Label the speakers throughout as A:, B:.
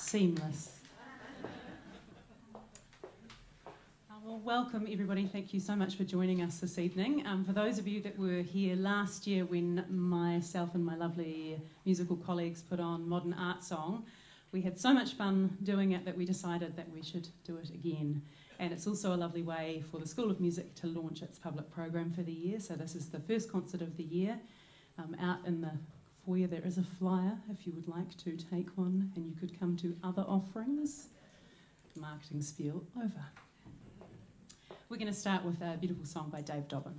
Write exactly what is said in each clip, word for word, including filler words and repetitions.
A: seamless. Well, welcome everybody. Thank you so much for joining us this evening. Um, for those of you that were here last year when myself and my lovely musical colleagues put on Modern Art Song, we had so much fun doing it that we decided that we should do it again. And it's also a lovely way for the School of Music to launch its public program for the year. So this is the first concert of the year. Um, out in the foyer there is a flyer if you would like to take one, and you could come to other offerings. Marketing spiel over. We're going to start with a beautiful song by Dave Dobbin.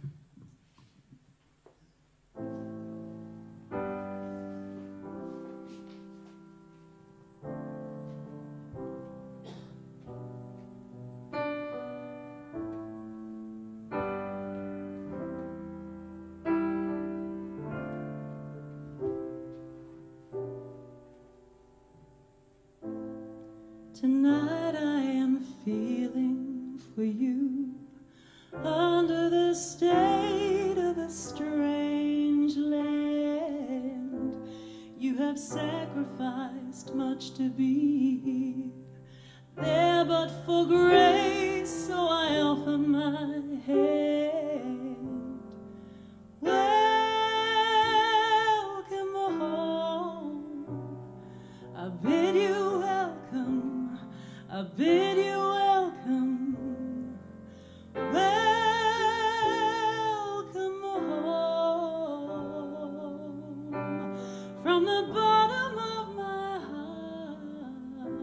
B: Tonight I am feeling for you under the state of a strange land. You have sacrificed much to be there, but for grace, so I offer my hand. Welcome home. I bid you welcome. I bid you welcome. Welcome home. From the bottom of my heart.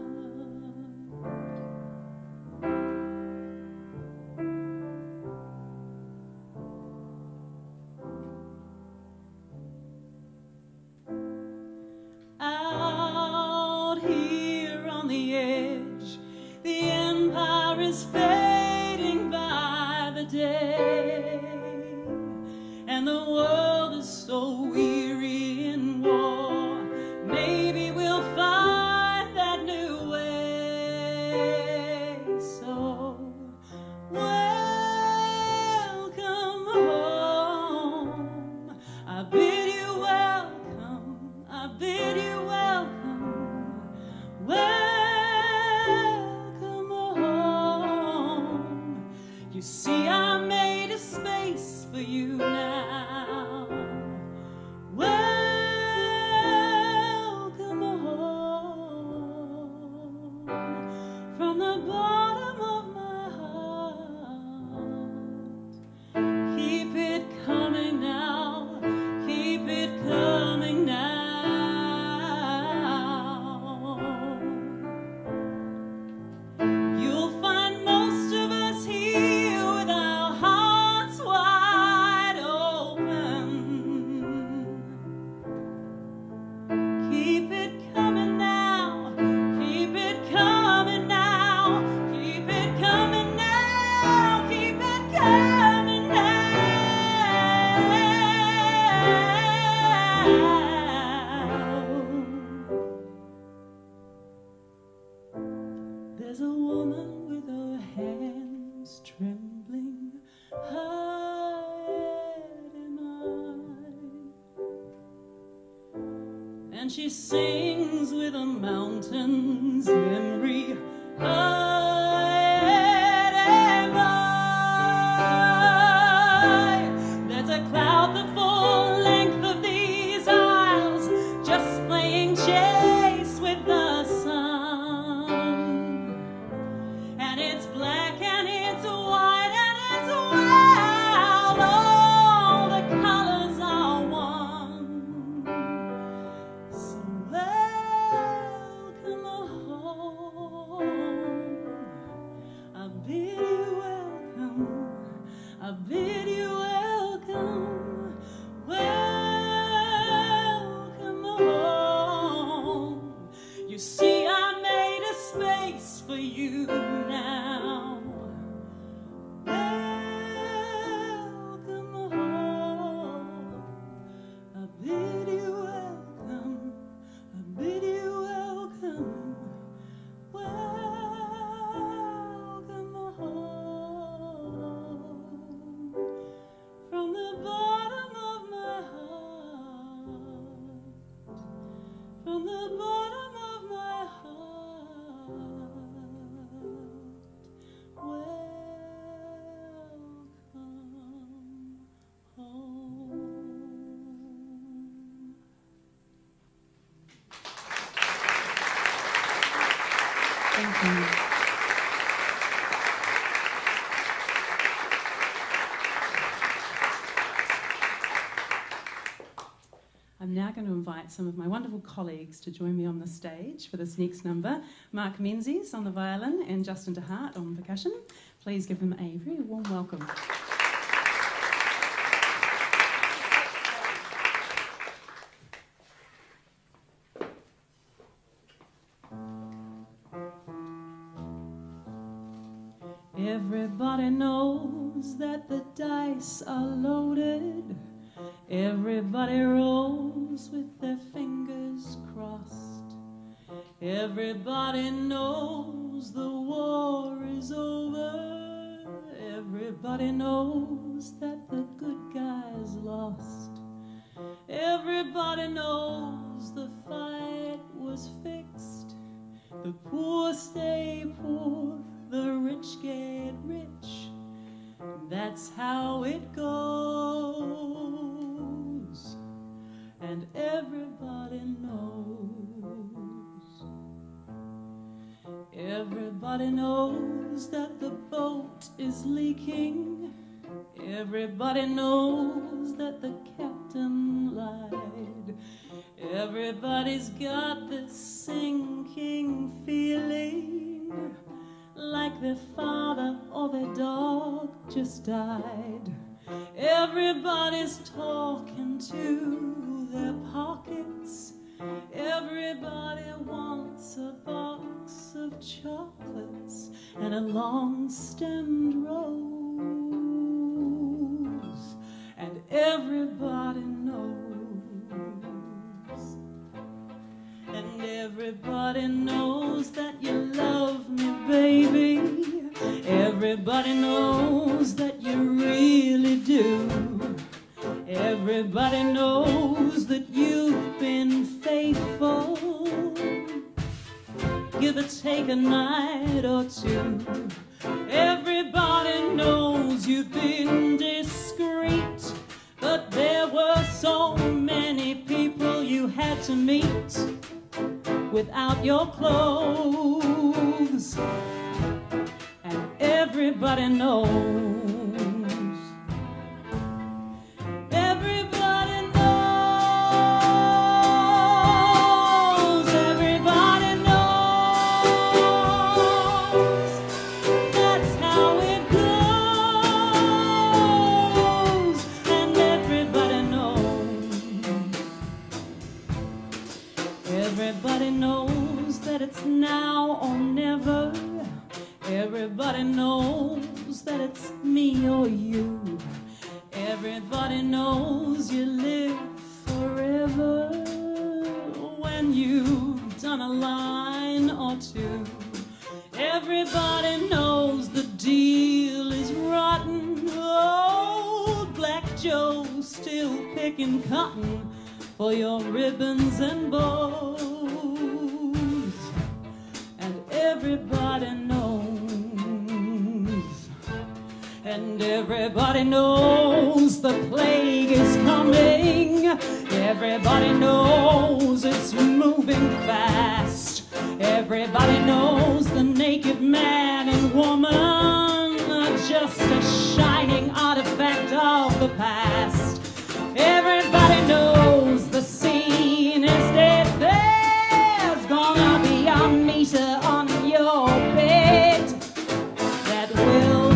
B: Out here on the edge, the empire is fading by the day, and the world is so weary in war. Maybe we'll find that new way. So welcome home. I bid you welcome. I bid you welcome. Welcome home. You see, I made a space for you now. Welcome home. From the bottom of my heart. Keep it coming now. Keep it coming now. You'll find most of us here with our hearts wide open. Keep it coming now. Keep it coming now. Keep it coming now. Keep it coming now. There's a woman with her hands trembling, head in mine, and she sings with a mountain's memory. Head in mine. There's a cloud the full length of these aisles, just playing chase with the sun. And it's black and it's white and it's wild. All the colors are one. So welcome home. I bid you welcome. I bid you welcome. Welcome home. You see, I made a space for you now. Welcome home. I bid you welcome. I bid you welcome. Welcome home.
A: welcome. I'm now going to invite some of my wonderful colleagues to join me on the stage for this next number. Mark Menzies on the violin and Justin DeHart on percussion. Please give them a very warm welcome.
B: Everybody knows that the dice are loaded. Everybody rolls with their fingers crossed. Everybody knows the war is over. Everybody knows that the good guys lost. Everybody knows the fight was fixed. The poor stay poor, the rich get rich. That's how it goes, and everybody knows. Everybody knows that the boat is leaking. Everybody knows that the captain lied. Everybody's got this sinking feeling, like their father or their dog just died. Everybody's talking to their pockets. Everybody wants a box of chocolates and a long-stemmed rose. And everybody knows. And everybody knows that you love me, baby. Everybody knows that you really do. Everybody knows that you've been faithful. Give or take a night or two. Everybody knows you've been discreet, but there were so many people you had to meet without your clothes. And everybody knows. Everybody knows. Everybody knows. That's how it goes. And everybody knows. Everybody knows that it's now or never. Everybody knows that it's me or you. Everybody knows you live forever when you've done a line or two. Everybody knows the deal is rotten. Old Black Joe's still picking cotton for your ribbons and bows. And everybody knows. And everybody knows the plague is coming. Everybody knows it's moving fast. Everybody knows the naked man and woman are just a shining artifact of the past. Everybody knows the scene is dead. There's gonna be a meter on your bed that will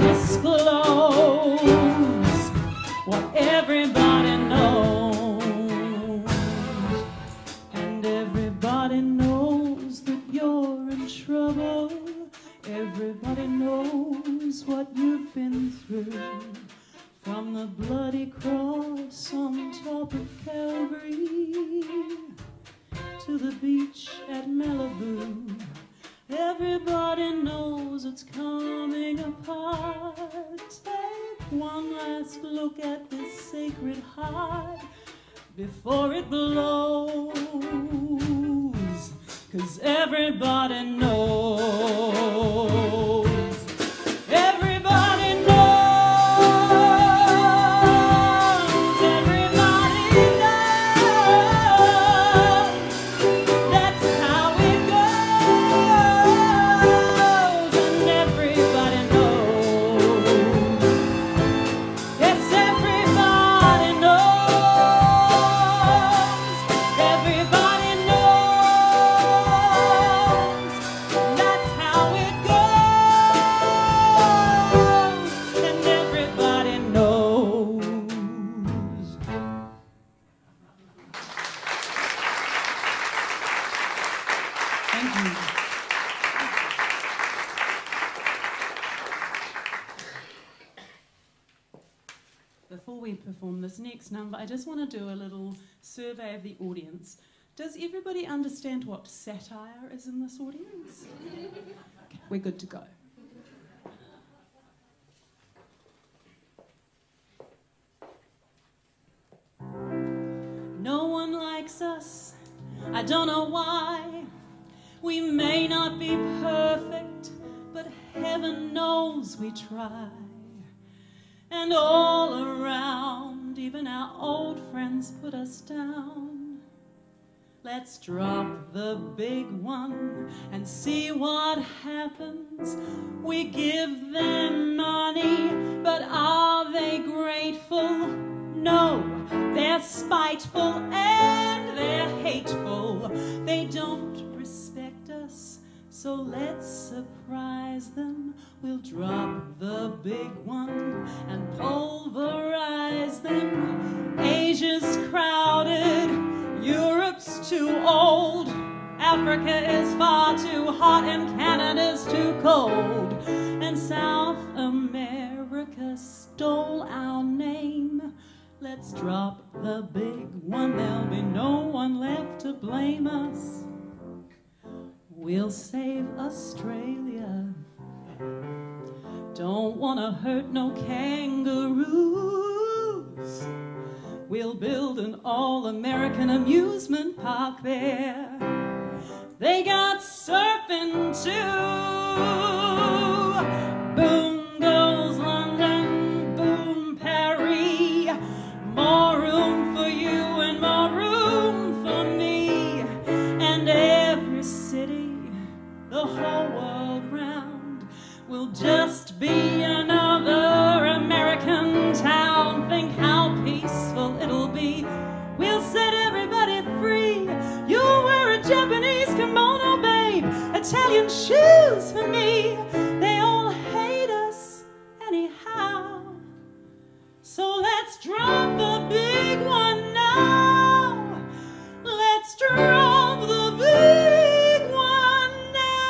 B: disclose what everybody knows. And everybody knows that you're in trouble. Everybody knows what you've been through. From the bloody cross on top of Calvary to the beach at Malibu. Everybody knows it's coming apart. Take one last look at this sacred heart before it blows. 'Cause everybody knows. Everybody knows. Everybody knows. That's how it goes.
A: before we perform this next number, I just want to do a little survey of the audience. Does everybody understand what satire is in this audience? Okay, we're good to go.
B: No one likes us, I don't know why. We may not be perfect, but heaven knows we try. And all around, even our old friends put us down. Let's drop the big one and see what happens. We give them money, but are they grateful? No, they're spiteful and they're hateful. They don't respect us, so let's surprise them. We'll drop the big one and pulverize them. Asia's crowded, Europe's too old, Africa is far too hot and Canada's too cold. And South America stole our name. Let's drop the big one, there'll be no one left to blame us. We'll save Australia, don't wanna hurt no kangaroos. We'll build an all-American amusement park there. They got surfing too. Boom goes London, boom Paris. More room for you and more room for me. And every city, the whole world round, will just be another American town. Think how peaceful it'll be. We'll set everybody free. You'll wear a Japanese kimono, babe, Italian shoes for me. They all hate us anyhow. So let's drop the big one now. Let's drop the big one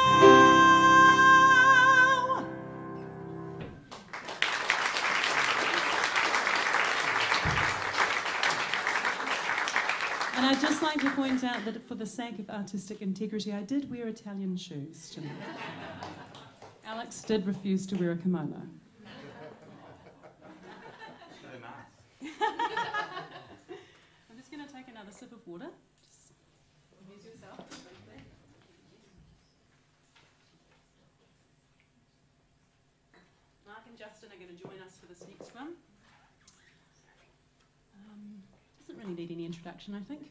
B: now.
A: And I'd just like to point out that for the sake of artistic integrity, I did wear Italian shoes tonight. Alex did refuse to wear a kimono. I'm just going to take another sip of water. Just amuse yourself. Mark and Justin are going to join us for this next one. Um, doesn't really need any introduction, I think.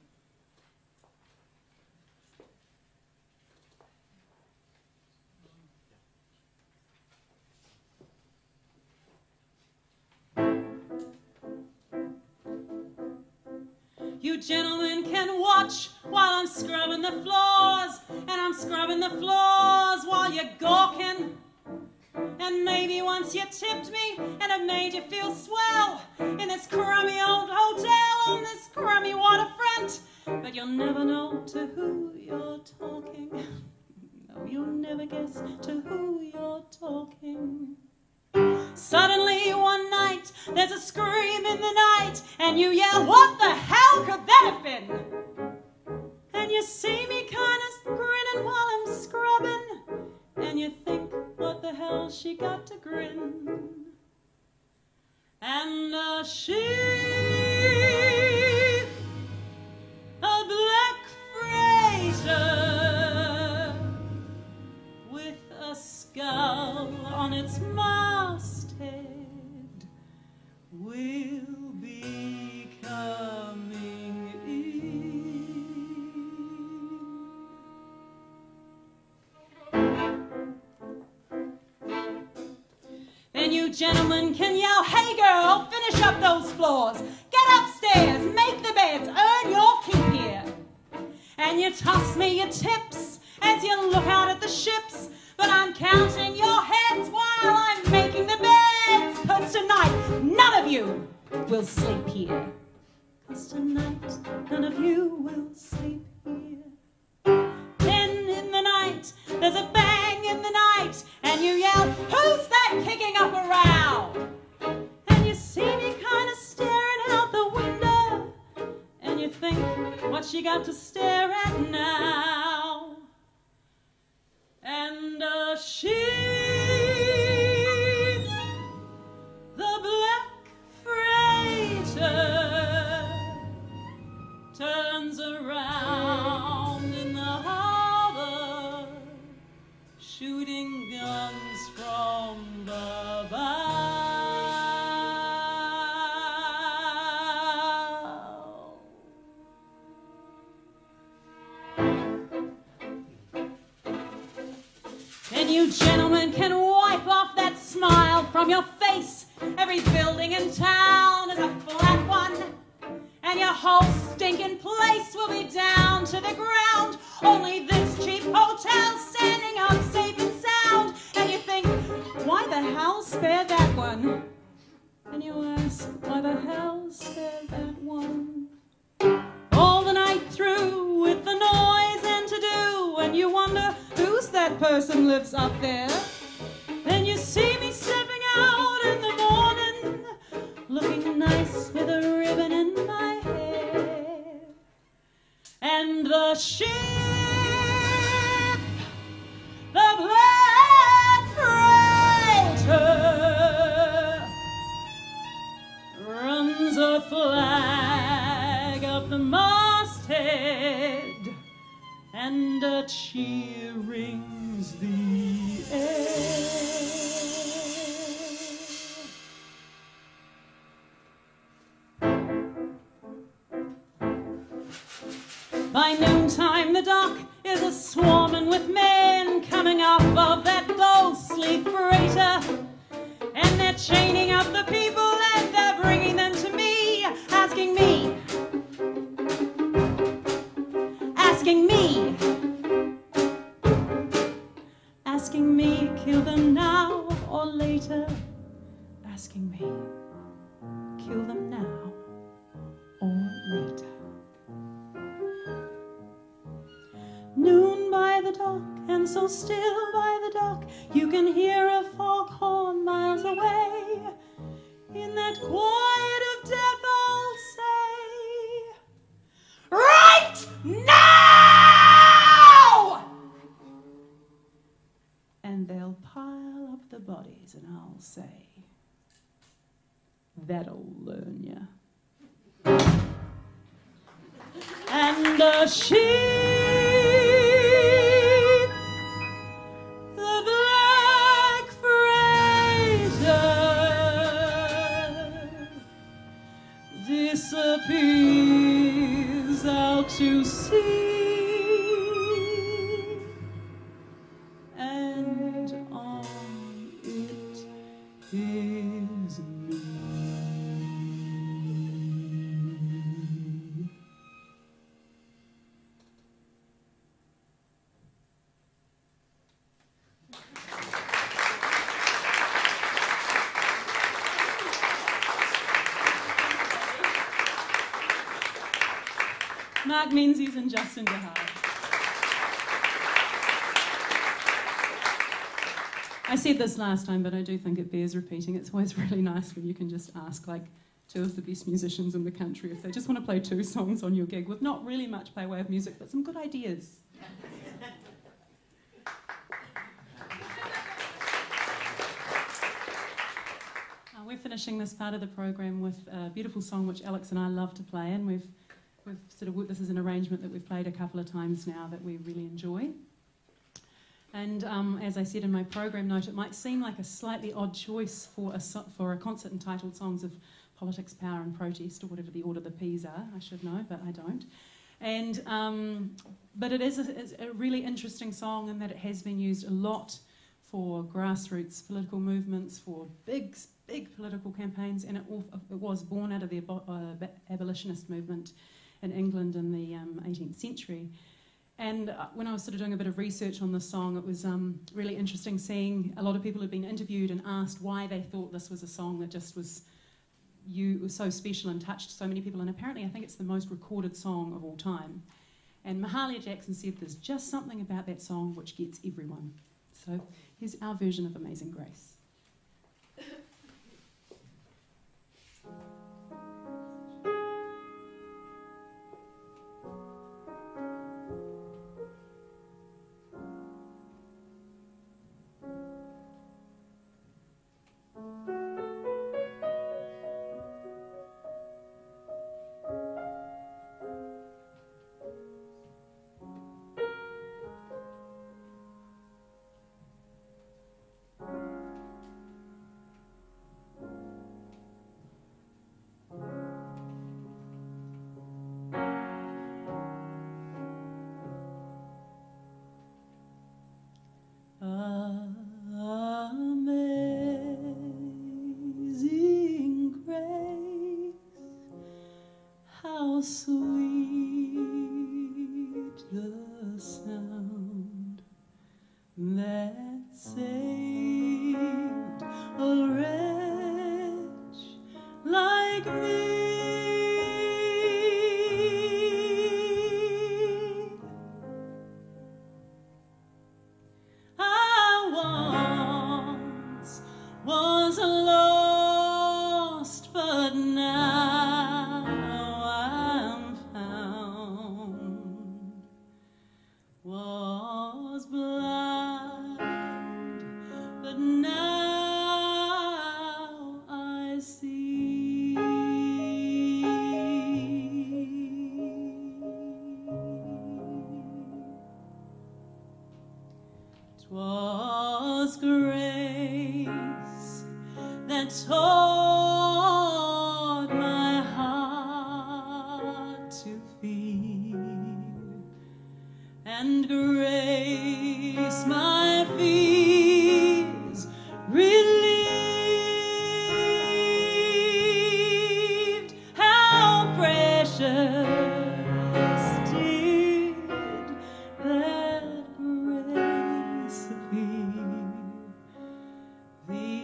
B: You gentlemen can watch while I'm scrubbing the floors, and I'm scrubbing the floors while you're gawking. And maybe once you tipped me and it made you feel swell in this crummy old hotel on this crummy waterfront. But you'll never know to who you're talking. No, you'll never guess to who you're talking. Suddenly one night there's a scream in the night and you yell, what the hell could that have been? And you see me kind of grinning while I'm scrubbing, and you think, what the hell she got to grin? And a sheep, a black freighter with a skull on its masthead will be coming in. Then you gentlemen can yell, hey girl, finish up those floors, get upstairs, make the beds, earn your keep here. And you toss me your tips as you look out at the ships, but I'm counting your heads while I'm making the beds. Cause tonight, none of you will sleep here. Cause tonight, none of you will sleep here. Then in the night, there's a bang in the night, and you yell, who's that kicking up a row? And you see me kind of what you got to stare at now. And a sheep, the black freighter, turns around in the harbor, shooting guns from the bow. And you gentlemen can wipe off that smile from your face. Every building in town is a flat one, and your whole stinking place will be down to the ground. Only this cheap hotel standing up safe and sound. And you think, why the hell spare that one? And you ask, why the hell spare that one? All the night through with the noise and to do, and you wonder, who's that person lives up there? Then you see me stepping out in the morning, looking nice with a ribbon in my hair. And the ship, the black freighter, runs a flag up the masthead, and a cheer rings the air. By noontime the dock is a swarming with men coming up of that ghostly freighter, and they're chaining up the people and they're bringing them to me, asking me, asking me, asking me, kill them now or later, asking me, kill them now or later. Noon by the dock, and so still by the dock, you can hear a foghorn miles away. In that quiet of death I'll say, right now! And they'll pile up the bodies, and I'll say, that'll learn ya. And a sheep, the black freighter, disappears out to sea, and on it is me. Mark Menzies and Justin DeHaas. I said this last time, but I do think it bears repeating. It's always really nice when you can just ask like two of the best musicians in the country if they just want to play two songs on your gig with not really much by way of music, but some good ideas. uh, we're finishing this part of the program with a beautiful song which Alex and I love to play, and we've We've sort of, this is an arrangement that we've played a couple of times now that we really enjoy. And um, as I said in my program note, it might seem like a slightly odd choice for a, so for a concert entitled Songs of Politics, Power and Protest, or whatever the order the P's are. I should know, but I don't. And, um, but it is a, it's a really interesting song in that it has been used a lot for grassroots political movements, for big, big political campaigns, and it, it was born out of the abo uh, abolitionist movement in England in the um, eighteenth century. And uh, when I was sort of doing a bit of research on this song, it was um, really interesting seeing a lot of people had been interviewed and asked why they thought this was a song that just was, you, was so special and touched so many people. And apparently I think it's the most recorded song of all time. And Mahalia Jackson said there's just something about that song which gets everyone. So here's our version of Amazing Grace. sweet the sound that saved a wretch like me. I once was lost, but now I'm found. Was blind, but now I see. 'Twas grace that taught my heart to feel, and grace my fears relieved. How precious did that grace appear the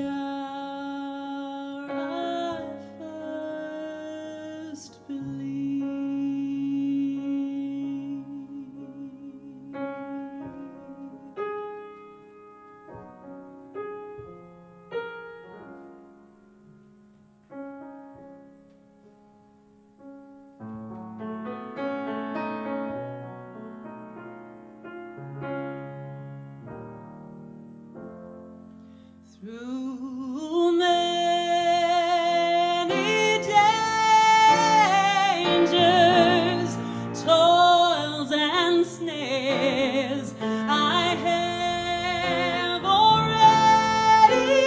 B: hour I first believed. Through many dangers, toils and snares, I have already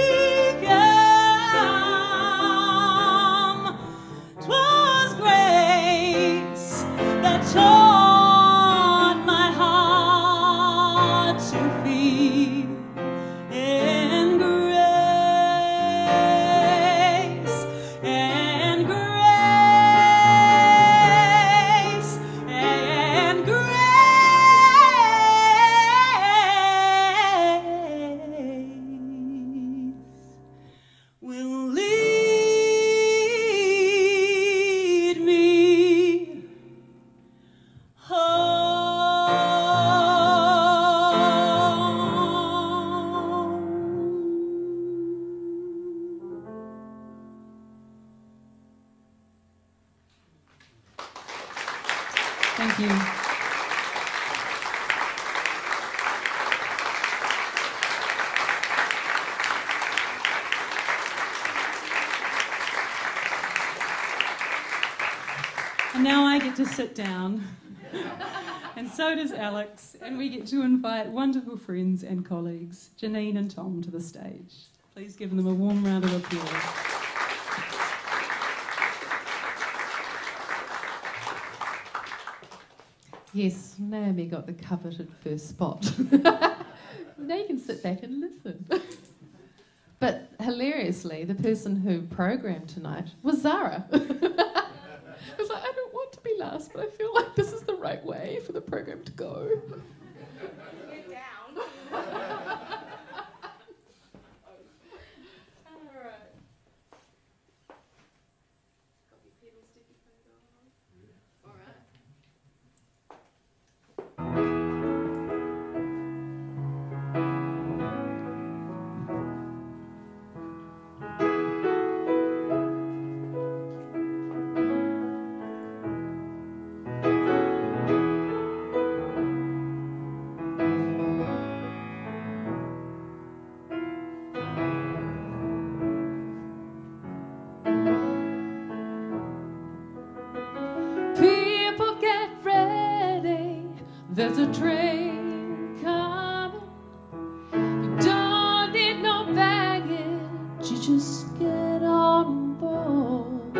B: come. 'Twas grace that taught my heart to feel, and grace, and grace, and grace will lead me
A: Thank you. And now I get to sit down, and so does Alex, and we get to invite wonderful friends and colleagues, Janine and Tom, to the stage. Please give them a warm round of applause.
C: Yes, Naomi got the coveted first spot. Now you can sit back and listen. But hilariously, the person who programmed tonight was Zara. I was like, I don't want to be last, but I feel like this is the right way for the program to go.
D: Get down.
C: There's a train coming. You don't need no baggage. You just get on board.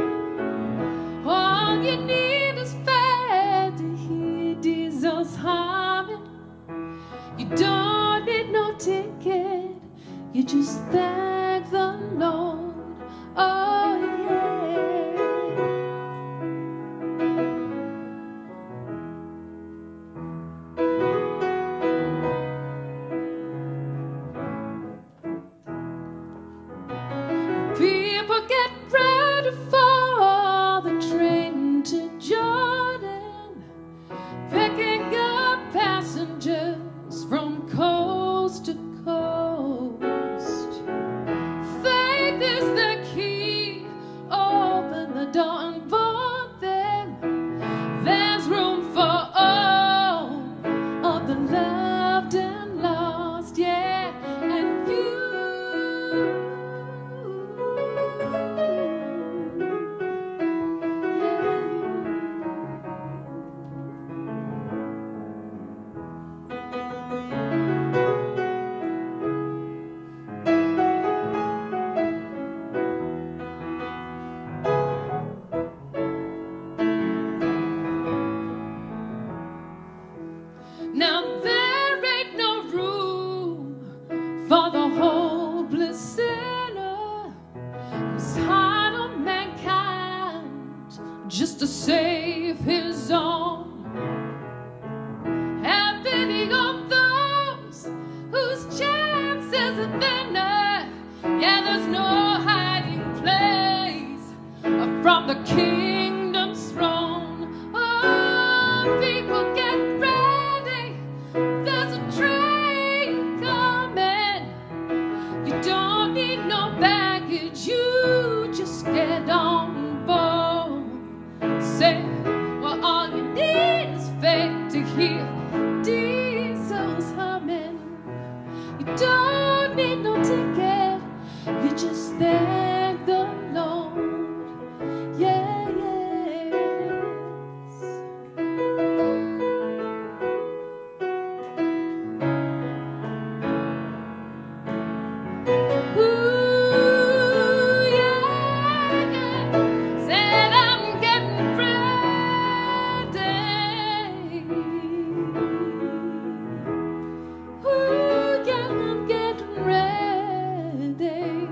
C: All you need is fare to hear diesels humming. You don't need no ticket. You just thank the Lord. Oh yeah. door and bought them. There's room for all of the loved and lost, yeah, and you. Now there ain't no room for the hopeless sinner who's hard on mankind just to save his own. Have pity on those whose chances are thinner. Yeah, there's no hiding place from the kingdom's throne. Oh, people get ready. There's a train coming. You don't need no baggage. You just get on board. Say, well, all you need is faith to hear diesels humming. You don't need no ticket. You just thank the Lord. Yeah, yes. Ooh, yeah, yeah. Said I'm getting ready. Ooh, yeah, I'm getting ready.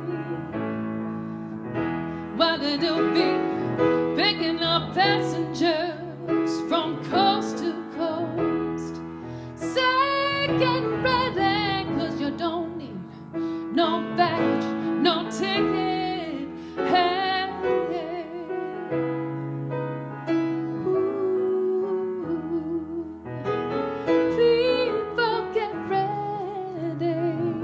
C: Well, it'll be picking up passengers from coast to coast. Say, get ready, 'cause you don't need no baggage, no ticket. Hey, hey. Ooh, people get ready.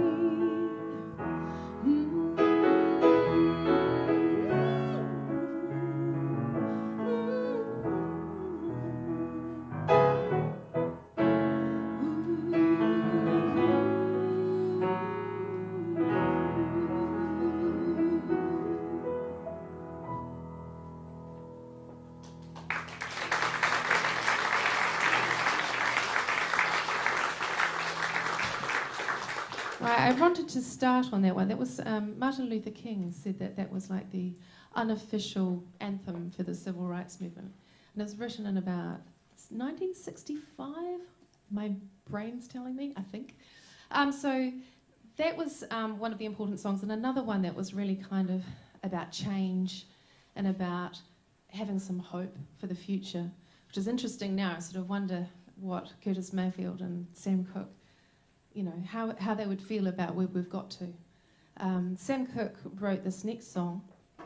C: Right, I wanted to start on that one. That was um, Martin Luther King said that that was like the unofficial anthem for the civil rights movement. And it was written in about nineteen sixty-five, my brain's telling me, I think. Um, so that was um, one of the important songs. And another one that was really kind of about change and about having some hope for the future, which is interesting now. I sort of wonder what Curtis Mayfield and Sam Cooke, you know, how, how they would feel about where we've got to. Um, Sam Cooke wrote this next song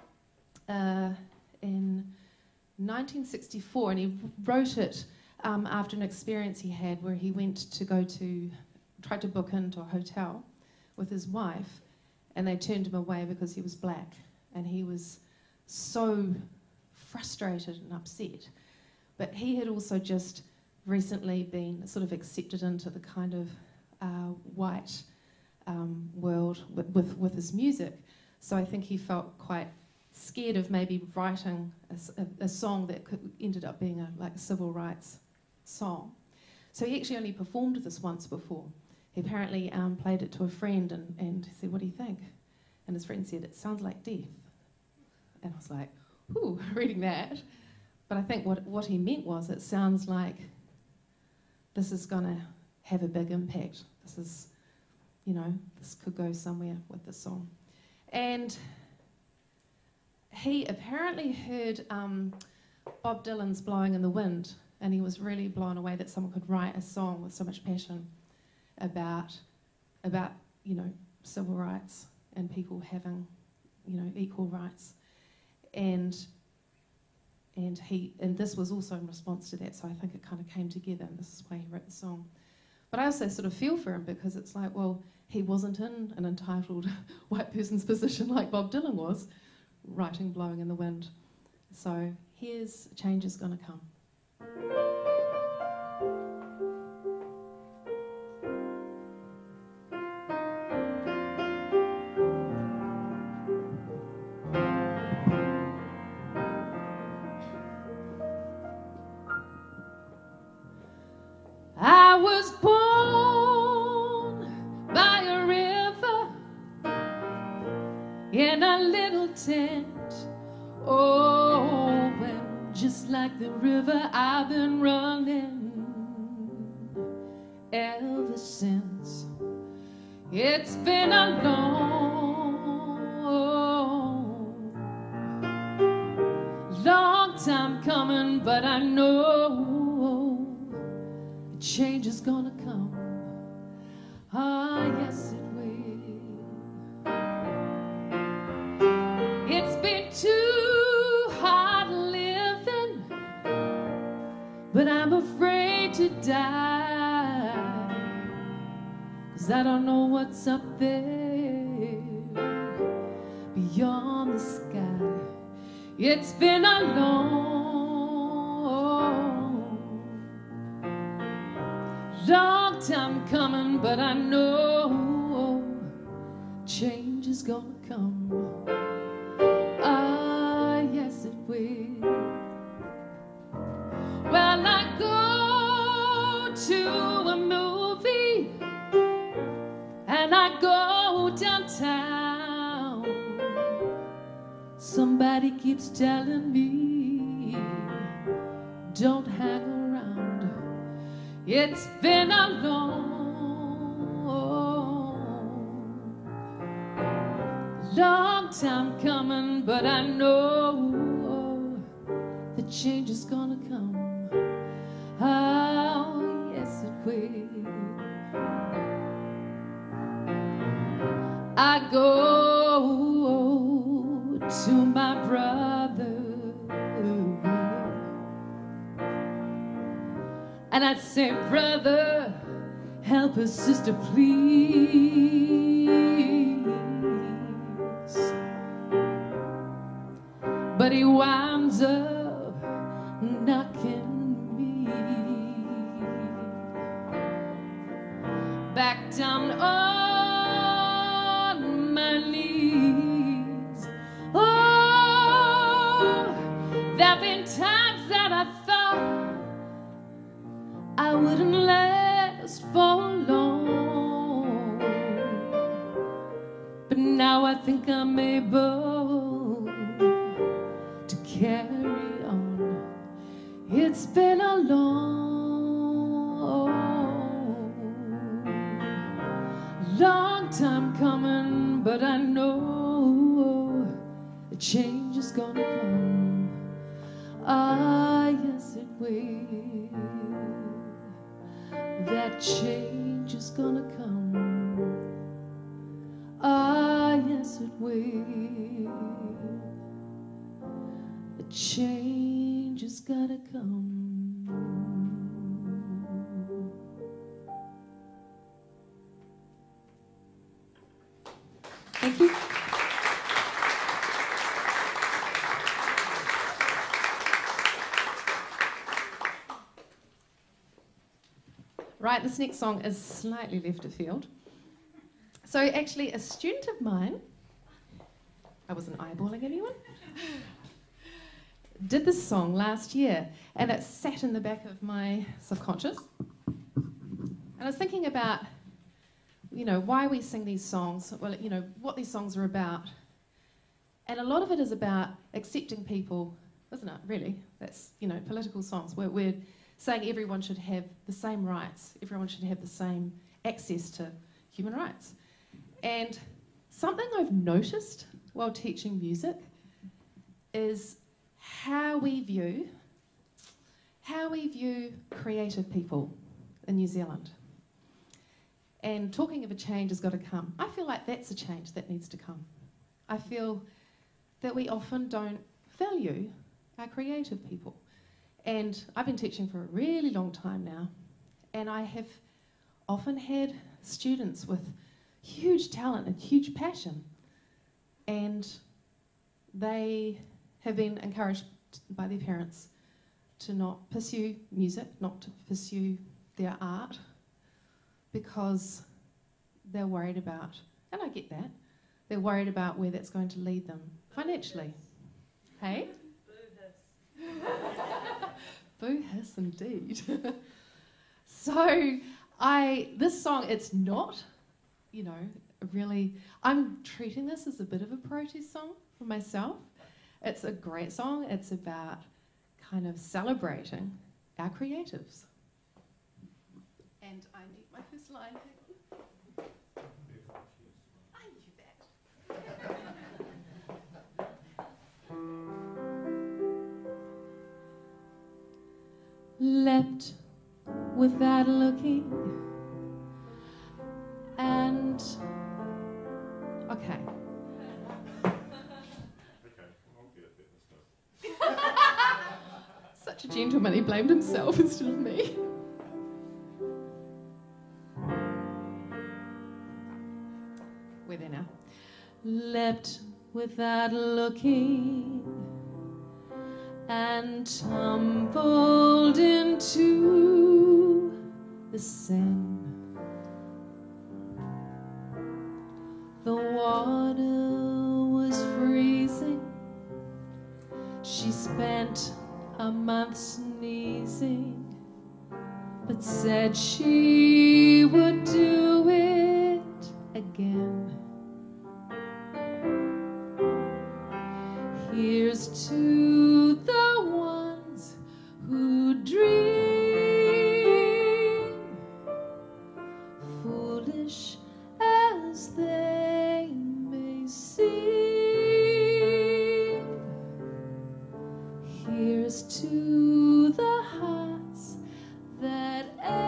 C: uh, in nineteen sixty-four, and he wrote it um, after an experience he had where he went to go to, tried to book into a hotel with his wife, and they turned him away because he was black, and he was so frustrated and upset. But he had also just recently been sort of accepted into the kind of uh, white um, world with, with, with his music. So I think he felt quite scared of maybe writing a, a, a song that could, ended up being a, like a civil rights song. So he actually only performed this once before. He apparently um, played it to a friend and, and said, "What do you think?" And his friend said, "It sounds like death." And I was like, ooh, reading that. But I think what, what he meant was, it sounds like this is going to have a big impact. This is, you know, this could go somewhere with this song. And he apparently heard um, Bob Dylan's Blowing in the Wind, and he was really blown away that someone could write a song with so much passion about, about you know, civil rights and people having, you know, equal rights. And and he and this was also in response to that, so I think it kind of came together, and this is why he wrote the song. But I also sort of feel for him, because it's like, well, he wasn't in an entitled white person's position like Bob Dylan was, writing Blowing in the Wind. So here's Change Is Gonna Come. I was born by a river in a little tent. Oh, and just like the river, I've been running ever since. It's been a long, long time coming, but I know change is gonna come. Ah, yes it will. It's been too hard living, but I'm afraid to die, 'cause I don't know what's up there beyond the sky. It's been a long, long time coming, but I know change is gonna come. Ah, yes it will. Well, I go to a movie and I go downtown. Somebody keeps telling me, don't hang around. It's been a long, long time coming, but I know the change is gonna come. Oh, yes it will. I go to my brother and I say, brother, help a sister, please. But he winds up knocking me back down on my knees. Oh, there've been times that I thought I wouldn't last for long, but now I think I'm able to carry on. It's been a long, long time coming, but I know the change is gonna come. Ah, yes it will. That change is gonna come. Ah, yes it will. The change is gonna come. Thank you. Right, this next song is slightly left of field. So actually a student of mine, I wasn't eyeballing anyone, did this song last year, and it sat in the back of my subconscious. And I was thinking about, you know, why we sing these songs, well, you know, what these songs are about. And a lot of it is about accepting people, isn't it, really? That's, you know, political songs where we're saying everyone should have the same rights, everyone should have the same access to human rights. And something I've noticed while teaching music is how we view, how we view creative people in New Zealand. And talking of a change has got to come. I feel like that's a change that needs to come. I feel that we often don't value our creative people. And I've been teaching for a really long time now, and I have often had students with huge talent and huge passion, and they have been encouraged t- by their parents to not pursue music, not to pursue their art, because they're worried about, and I get that, they're worried about where that's going to lead them financially. Hey? Boo hiss indeed. So I, this song, it's not, you know, really, I'm treating this as a bit of a protest song for myself. It's a great song. It's about kind of celebrating our creatives. And I need my first line. I knew that. Leapt without looking, and okay. Such a gentleman, he blamed himself instead of me. We're there now. Leapt without looking and tumbled into the Seine. The water was freezing. She spent a month sneezing, but said she would do it again. Here's to the ones who dream, foolish as they may seem. Here's to the hearts that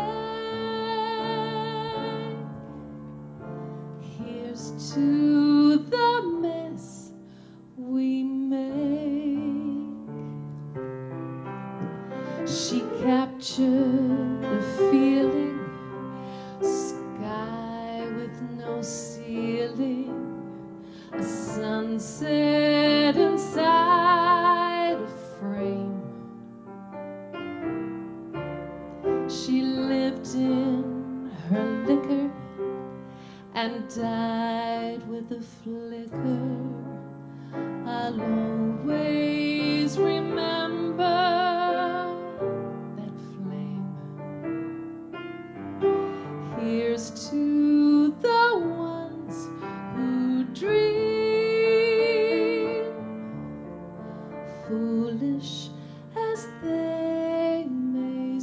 C: ache. Here's to the mess we make. She captured a feeling, sky with no ceiling, a sunset inside a frame. She lived in her liquor and died with a flicker. I'll always remember that flame. Here's to the ones who dream, foolish as they may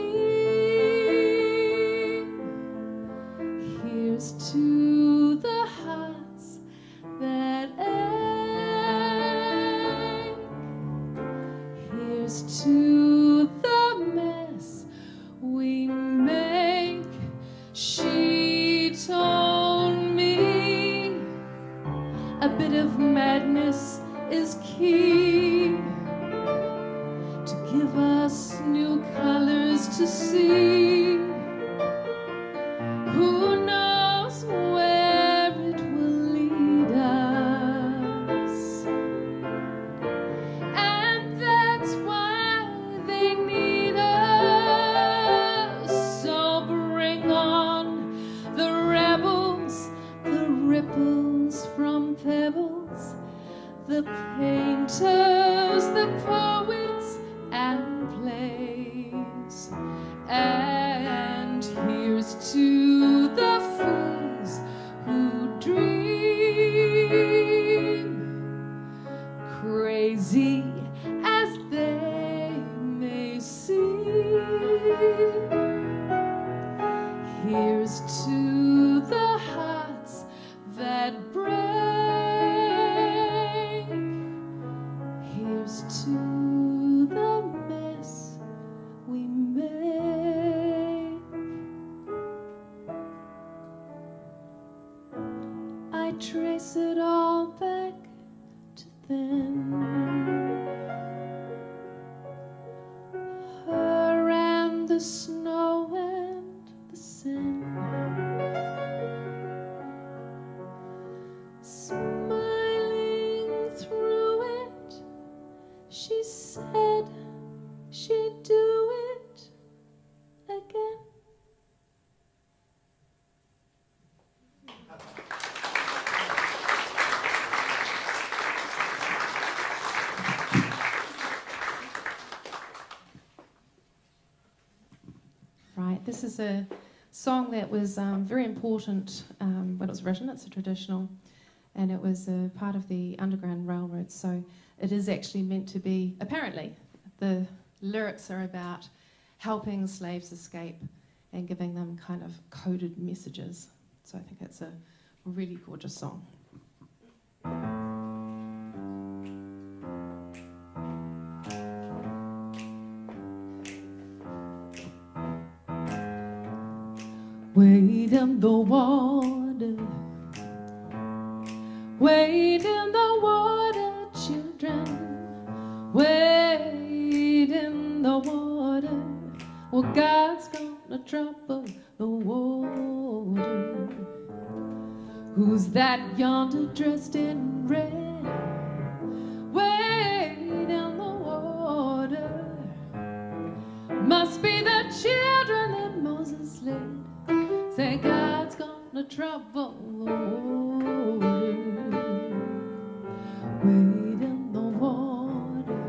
C: seem. Here's to the hearts that ache. Here's to the mess we make. She told me a bit of madness is key to give us new colors to see. Who knows where it will lead us? And that's why they need us. So bring on the rebels, the ripples from pebbles, the painters, the poets and plays. And here's to the fools who dream, crazy as they may seem. Here's to the hearts that break. Here's to the mess we make. I trace it all back to then. Her and the snow and the Seine. Smiling through it, she said she'd do it again. Right, this is a song that was um, very important um, when it was written. It's a traditional, and it was a part of the Underground Railroad, so it is actually meant to be, apparently, the lyrics are about helping slaves escape and giving them kind of coded messages. So I think it's a really gorgeous song. Wade in the water, wade in the water, children, wade in the water. Well, God's gonna trouble the water. Who's that yonder dressed in red? Wade in the water. Must be the children that Moses led. Say God's gonna trouble the water. Wade in the water.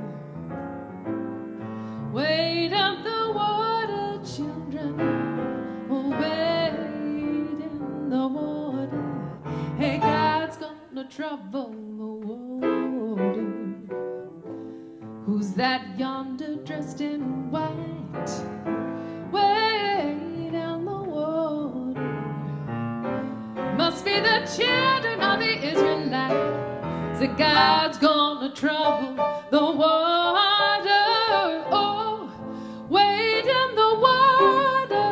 C: Wade in the water, children. Oh, wade in the water. Hey, God's gonna trouble the water. Who's that yonder dressed in white? Wade in the water. Must be the children of the Israelites. That God's gonna trouble the water. Oh, wade in the water.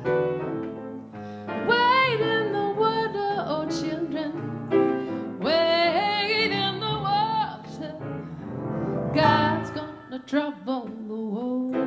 C: Wade in the water, oh children. Wade in the water. God's gonna trouble the water.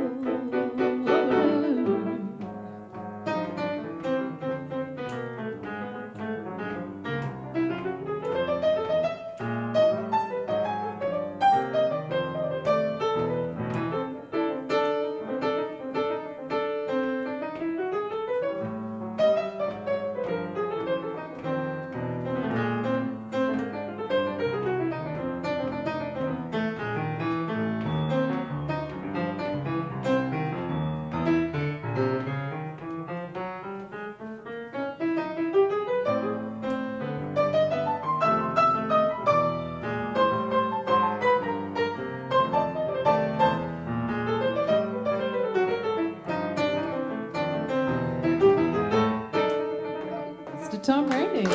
C: Tom Rainey.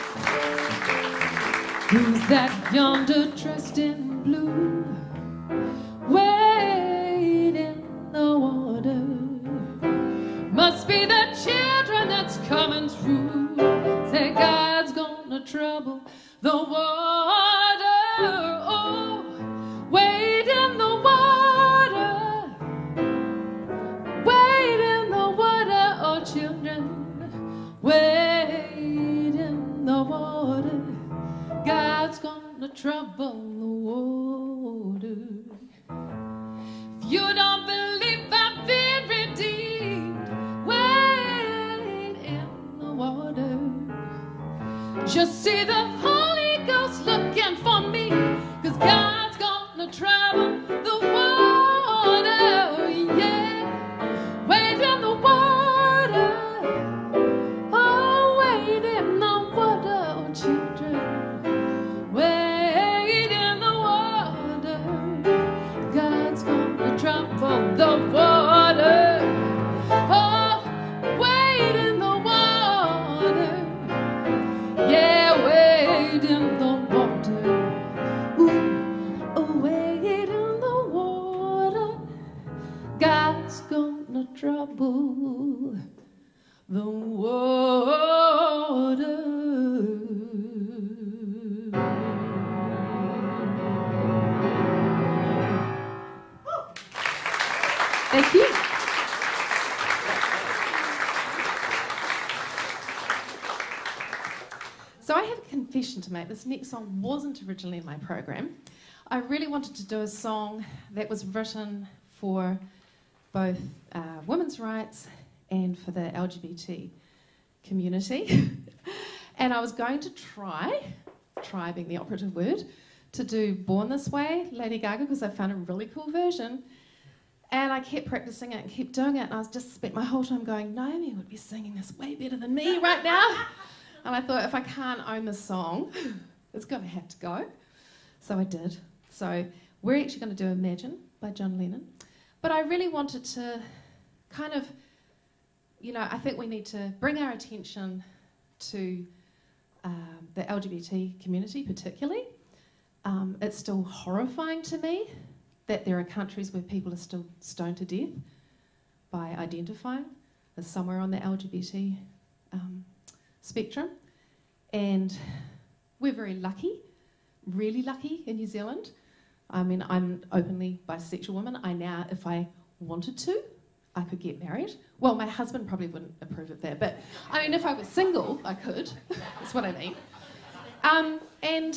C: Who's that yonder dressed in blue? Wade in the water. Must be the children that's coming through. Say God's gonna trouble the water. Oh, wade in the water. Wade in the water, oh children. Wade the water. God's gonna trouble the water. If you don't believe I've been redeemed, wade in the water. Just see the Holy Ghost looking for me, 'cause God's gonna trouble the water. Yeah, wade in the water. Oh, wade in the children, wade in the water. God's gonna trouble the water. Oh, wade in the water. Yeah, wade in the water. Ooh, oh, wade in the water. God's gonna trouble the water. Thank you. So I have a confession to make. This next song wasn't originally in my program. I really wanted to do a song that was written for both uh, women's rights and for the L G B T community. And I was going to try, try being the operative word, to do Born This Way, Lady Gaga, because I found a really cool version. And I kept practicing it and kept doing it, and I was just spent my whole time going, Naomi would be singing this way better than me right now. And I thought, if I can't own this song, it's going to have to go. So I did. So we're actually going to do Imagine by John Lennon. But I really wanted to kind of, you know, I think we need to bring our attention to um, the L G B T community particularly. Um, it's still horrifying to me that there are countries where people are still stoned to death by identifying as somewhere on the L G B T um, spectrum. And we're very lucky, really lucky in New Zealand. I mean, I'm openly bisexual woman. I now, if I wanted to, I could get married. Well, my husband probably wouldn't approve of that, but I mean, if I was single, I could. That's what I mean. Um, and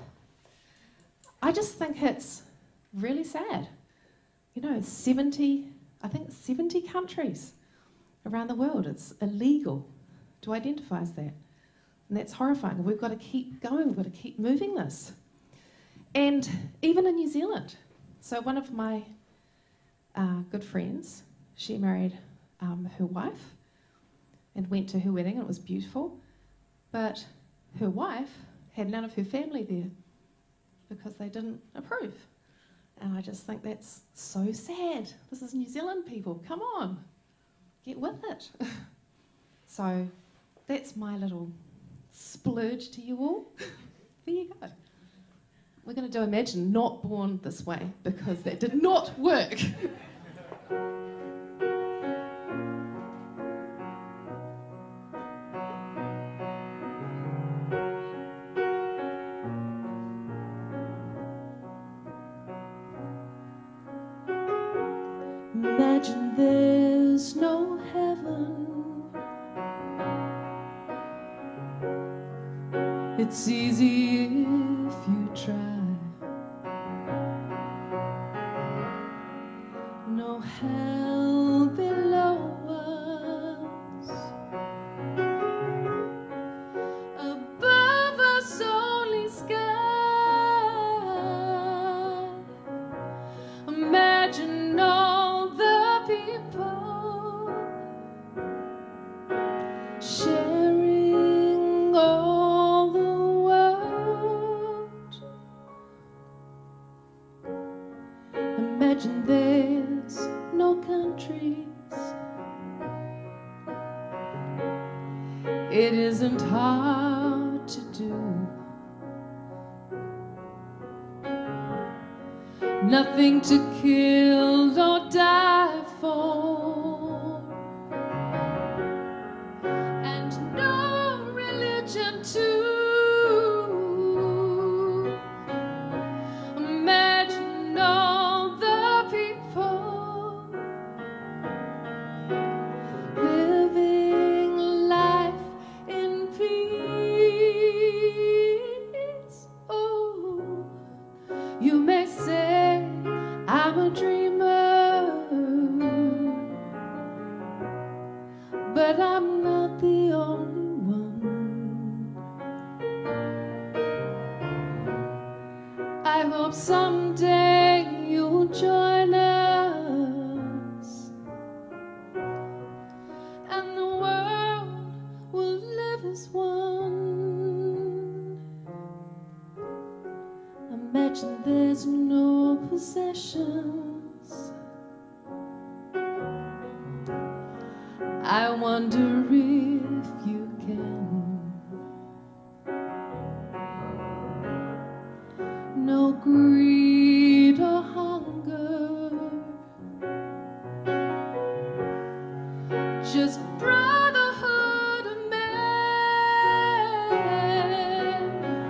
C: I just think it's really sad. You know, seventy, I think seventy countries around the world, it's illegal to identify as that. And that's horrifying. We've got to keep going, we've got to keep moving this. And even in New Zealand. So one of my uh, good friends, she married um, her wife and went to her wedding, and it was beautiful. But her wife had none of her family there because they didn't approve. And I just think that's so sad. This is New Zealand, people. Come on, get with it. So that's my little splurge to you all. There you go. We're going to do Imagine, not Born This Way, because that did not work.
B: Imagine there's no heaven. It's easy if you try. No hell below us. Above us only sky. Imagine all the people sharing all the world. Imagine there's no countries. It isn't hard to do. Nothing to kill or die for, and no religion too. Imagine all the people living life in peace. Oh, you may say I'm a dreamer, but I'm not the only one. I hope someday you'll join us, and the world will live as one. Imagine there's no possessions. I wonder if you can. No greed or hunger, just brotherhood of man.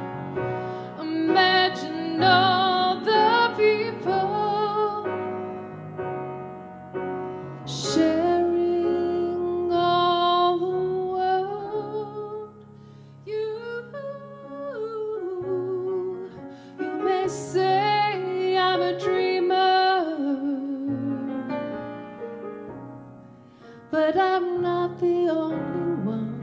B: Imagine all the people sharing all the world. You, you may say
C: a dreamer, but I'm not the only one.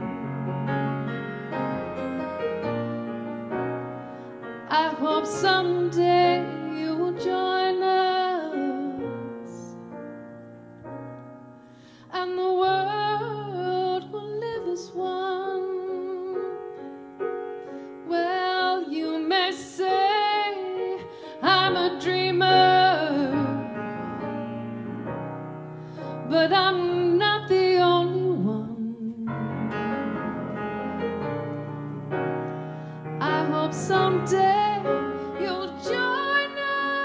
C: I hope someday you will join us, and the world will live as one. Well, you may say I'm a dreamer, but I'm not the only one. I hope someday you'll join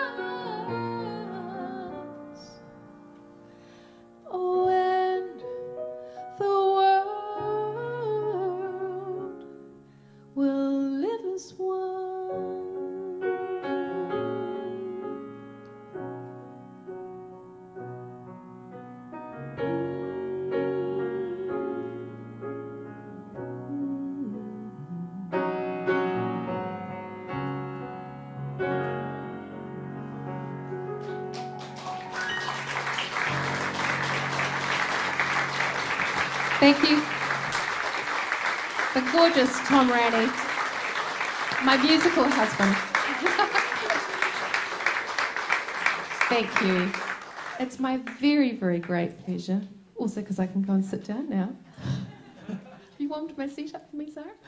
C: us when the world will live as one. Thank you. The gorgeous Tom Ranney, my musical husband. Thank you. It's my very, very great pleasure. Also because I can go and sit down now. You warmed my seat up for me, Sarah?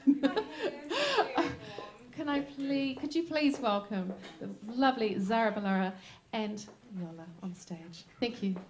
C: Can I please, could you please welcome the lovely Zara Bellora and Yola on stage. Thank you.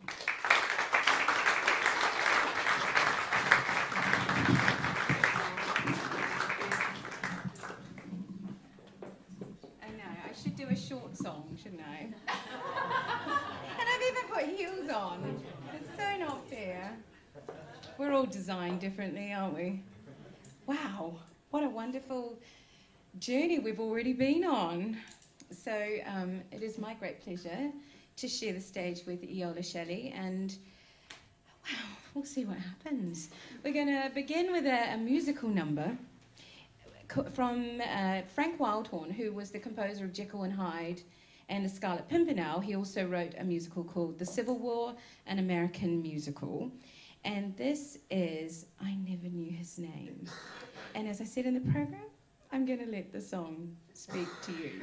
E: Do a short song, shouldn't I? And I've even got heels on. It's so not fair. We're all designed differently, aren't we? Wow, what a wonderful journey we've already been on. So um, it is my great pleasure to share the stage with Yola Shelley, and wow, we'll see what happens. We're going to begin with a, a musical number from uh, Frank Wildhorn, who was the composer of Jekyll and Hyde and The Scarlet Pimpernel. He also wrote a musical called The Civil War, an American musical. And this is I Never Knew His Name. And as I said in the program, I'm going to let the song speak to you.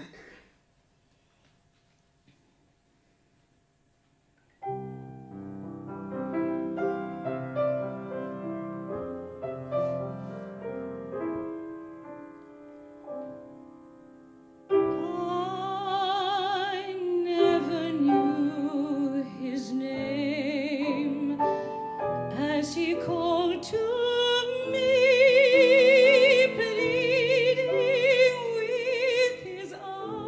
B: To me, pleading with his arms.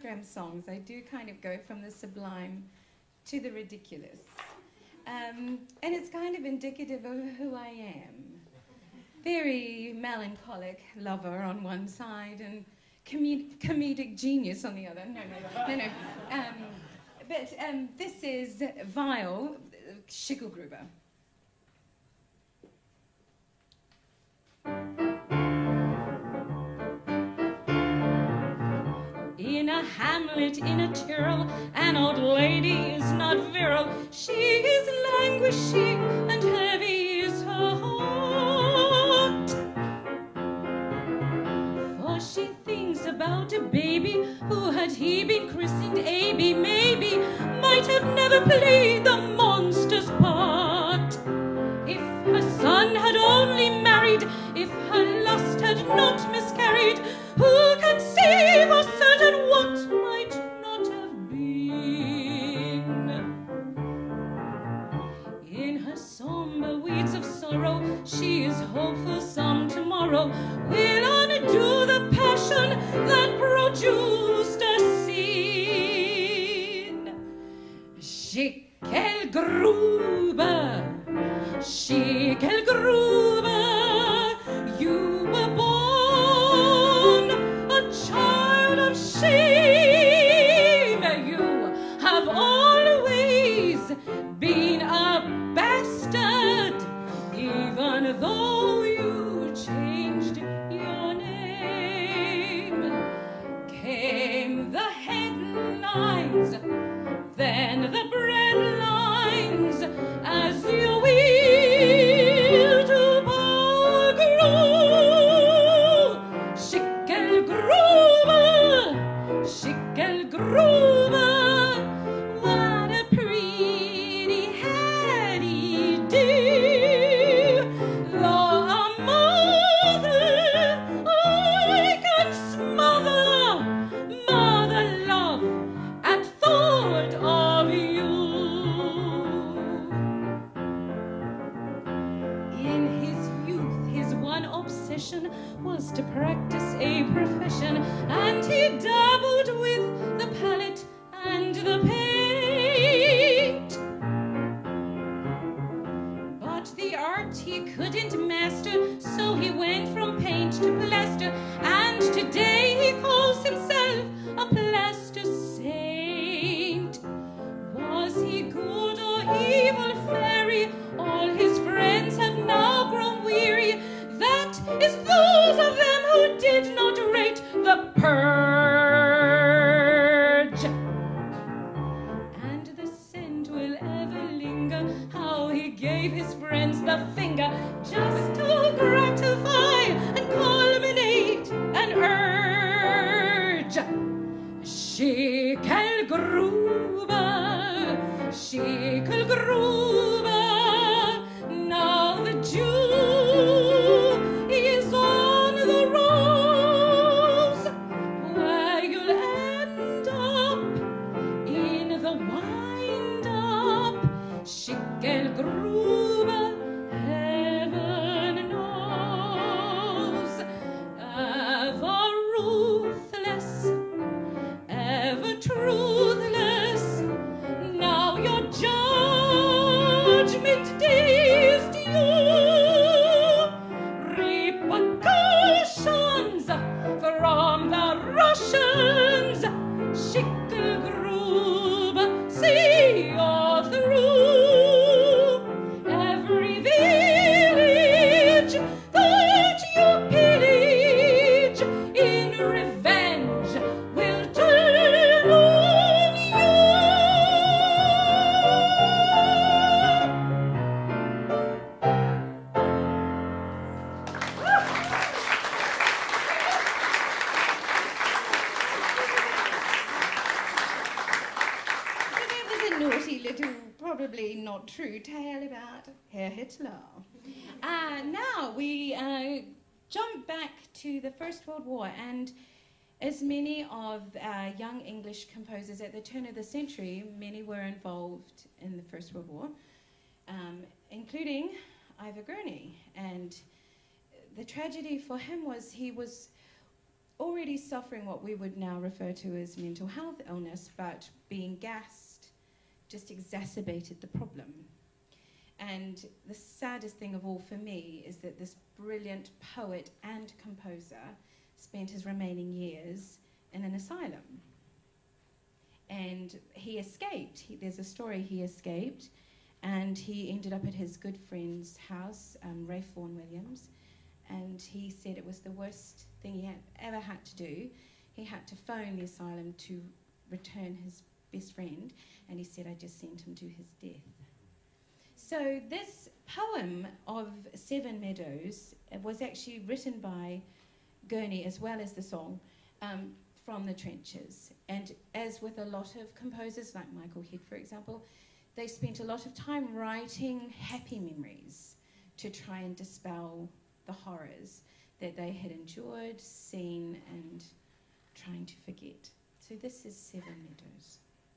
E: program songs, I do kind of go from the sublime to the ridiculous. Um, and it's kind of indicative of who I am. Very melancholic lover on one side and com comedic genius on the other. No, no, no, no. Um, but um, this is Vile, Schicklgruber. In a hamlet, in a Tyrol, an old lady is not virile. She is languishing, and heavy is her heart. For she thinks about a baby who, had he been christened A B, maybe might have never played the monster's part. If her son had only married, if her lust had not miscarried, who can say for certain what might not have been? In her somber weeds of sorrow, she is hopeful some tomorrow will undo the passion that produced a scene. Schicklgruber, Schicklgruber, you were born a child of shame. You have always been a bastard, even though you changed your name. Came the headlines, then the breadlines, as you will to power grew. Schicklgruber, Schicklgruber, what a pretty head he did. Though a mother I can smother, mother love at thought of you. In his youth, his one obsession was to practice a profession, and he dabbled with the palette and the paint. But the art he couldn't master, so he went from paint to plaster, and today he calls himself a plaster saint. Was he good or evil fairy? All his friends have now grown weary. That is those of them who did not rate the purge. And the scent will ever linger, how he gave his friends the finger, just to gratify and culminate an urge. Schicklgruber, Schicklgruber, now the Jew is on the rose, where you'll end up in the wind-up. Schicklgruber, heaven knows, ever ruthless, ever truthless. Now your judgment day is due. Repercussions from the Russians. Schicklgruber, see all through. Every village that you pillage in revenge will turn on you. So that was a naughty little, probably not true tale about Herr Hitler. Uh, now we uh, jump back to the First World War, and as many of uh, young English composers at the turn of the century, many were involved in the First World War, um, including Ivor Gurney. And the tragedy for him was he was already suffering what we would now refer to as mental health illness, but being gassed just exacerbated the problem. And the saddest thing of all for me is that this brilliant poet and composer spent his remaining years in an asylum. And he escaped. He, there's a story he escaped, and he ended up at his good friend's house, um, Ray Vaughan Williams, and he said it was the worst thing he had ever had to do. He had to phone the asylum to return his best friend, and he said, I just sent him to his death. So this poem of Seven Meadows was actually written by Gurney, as well as the song, um, from the trenches. And as with a lot of composers, like Michael Head, for example, they spent a lot of time writing happy memories to try and dispel the horrors that they had endured, seen, and trying to forget. So this is Seven Meadows.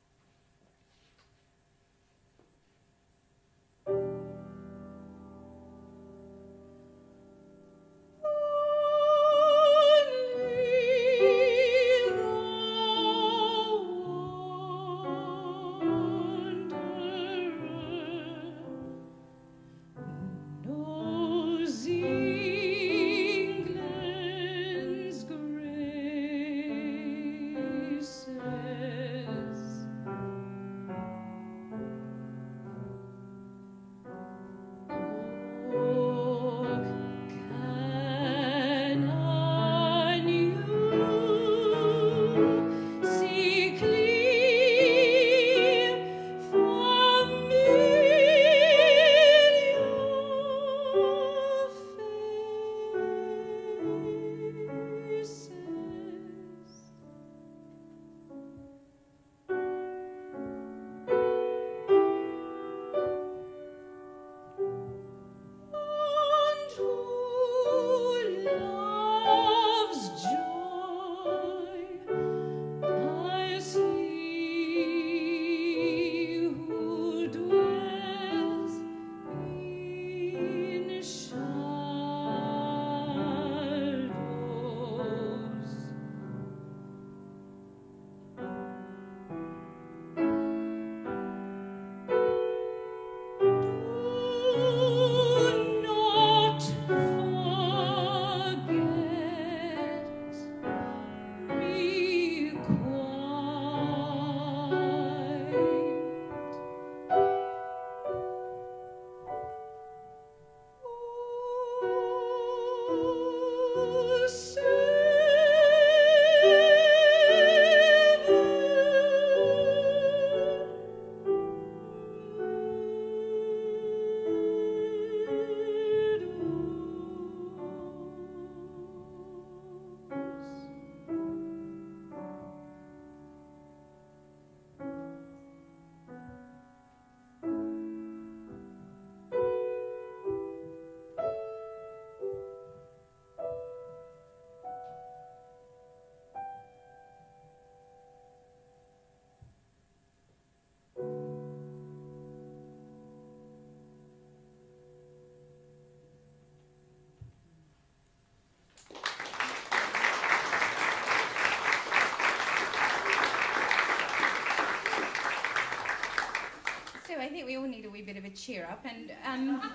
E: I think we all need a wee bit of a cheer up, and um,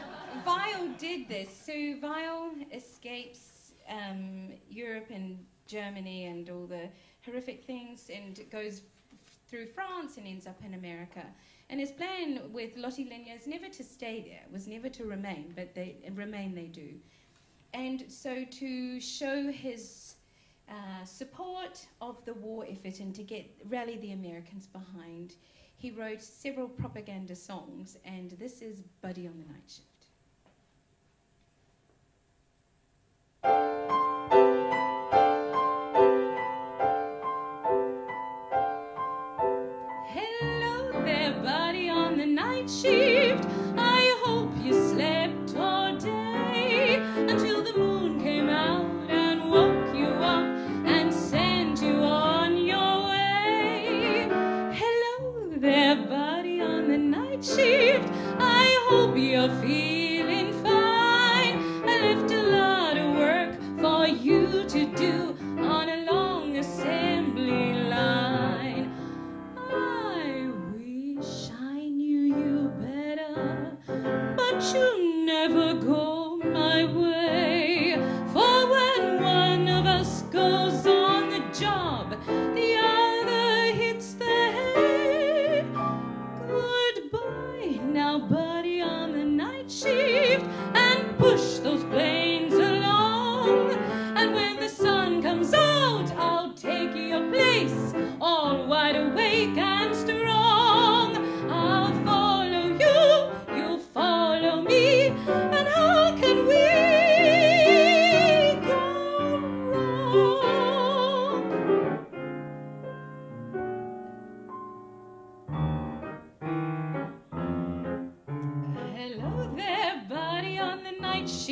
E: Weill did this. So Weill escapes um, Europe and Germany and all the horrific things, and goes f through France and ends up in America. And his plan with Lotte Lenya is never to stay there, was never to remain, but they remain they do. And so to show his uh, support of the war effort and to get rally the Americans behind, he wrote several propaganda songs, and this is Buddy on the Night Shift. Hello there, buddy on the night shift. I hope you slept all day until the moon came out and woke you up and sent you on your way. Hello there, buddy on the night shift. I hope you're feeling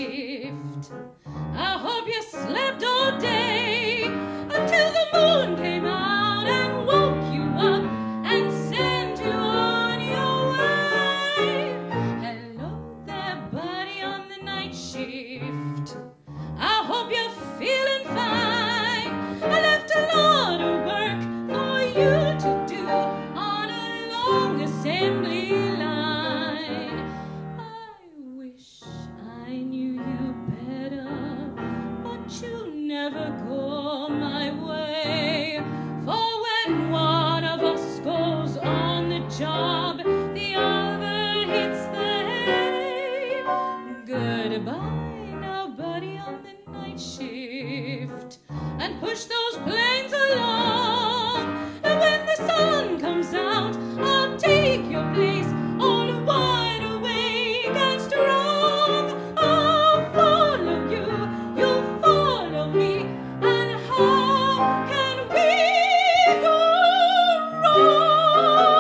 E: shift. I hope you slept all day until the moon came out and woke you up and sent you on your way. Hello there, buddy on the night shift. I hope you're feeling fine. I left a lot of work for you to do on a long assembly line. I wish I knew you better, but you never go my way. For when one of us goes on the job, the other hits the hay. Goodbye now, buddy on the night shift, and push those planes along. And when the sun comes out, I'll take your place on wide awake and strong. I'll follow you, you'll follow me, and how can we go wrong?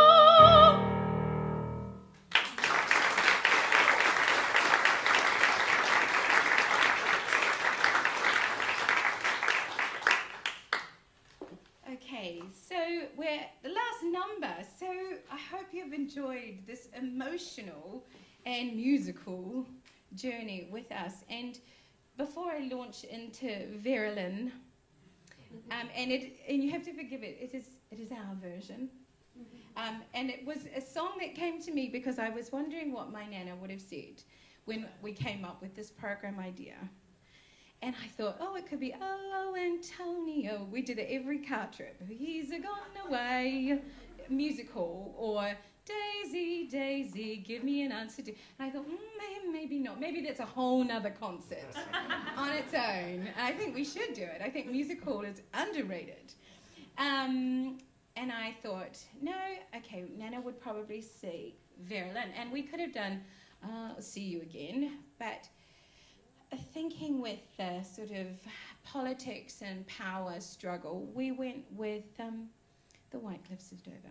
E: Okay, so we're the last number, so I hope you've enjoyed this emotional and musical journey with us. And before I launch into Verilyn, um, and it and you have to forgive it, it is it is our version. Um, and it was a song that came to me because I was wondering what my Nana would have said when we came up with this program idea. And I thought, oh, it could be, oh, Antonio. We did it every car trip. He's a gone away, musical, or Daisy, Daisy, give me an answer to. And I thought, mm, maybe not. Maybe that's a whole nother concert on its own. I think we should do it. I think musical is underrated. Um, and I thought, no, okay, Nana would probably see Verilyn. And we could have done uh, See You Again, but thinking with the sort of politics and power struggle, we went with um, the White Cliffs of Dover.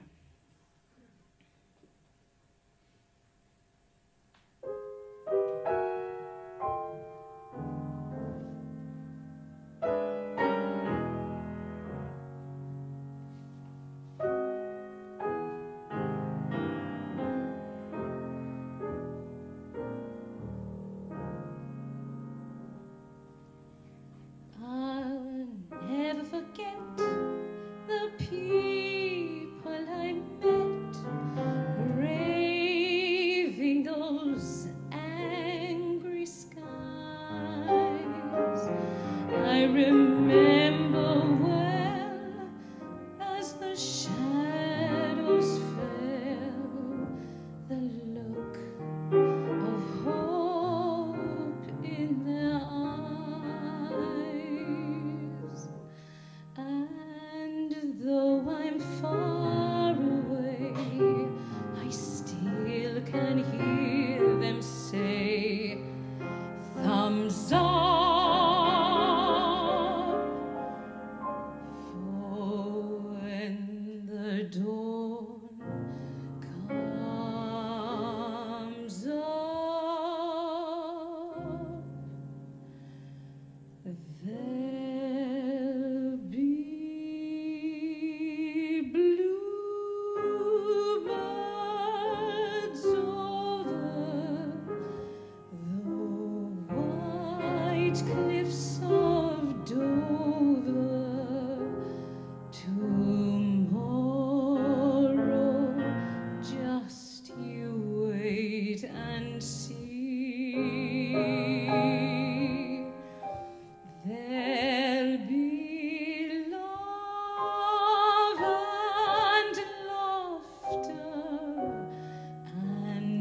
E: I'll never forget the people I met, braving those angry skies. I remember well as the shadows fell, the look of hope in their eyes. And though I'm far away, I still can hear them say, thumbs up. For when the dawn comes up, there'll be bluebirds over the white cliffs of Dover. Tomorrow, just you wait and see. There'll be love and laughter and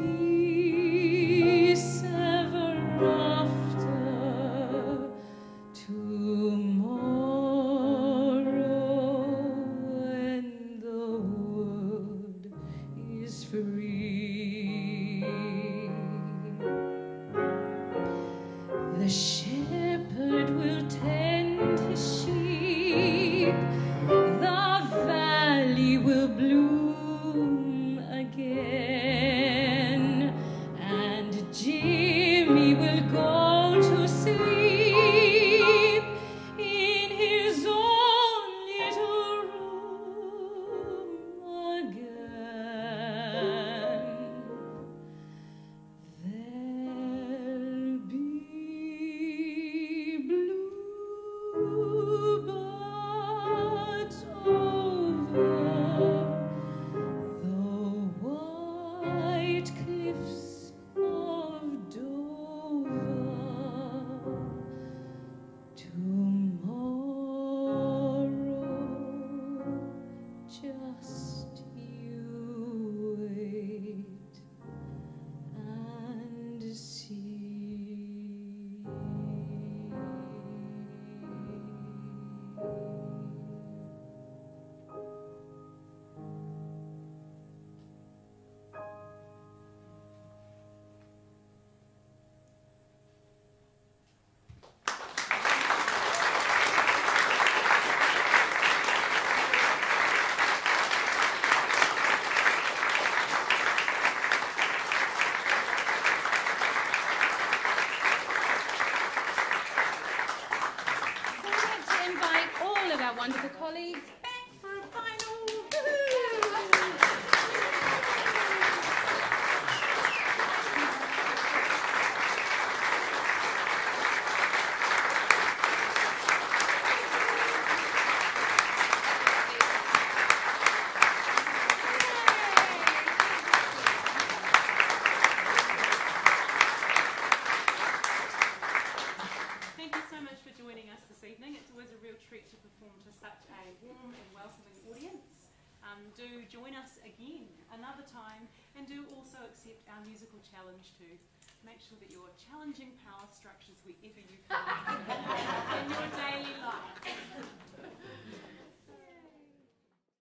E: peace ever after. Tomorrow, when the wood is free. The shepherd will tend his sheep, the valley will bloom again, and Jimmy will wonderful colleagues back for a final.
A: Thank you so much for joining us this evening. It's always a real treat to perform to such a warm and welcoming audience. Um, do join us again another time, and do also accept our musical challenge to make sure that you're challenging power structures wherever you can.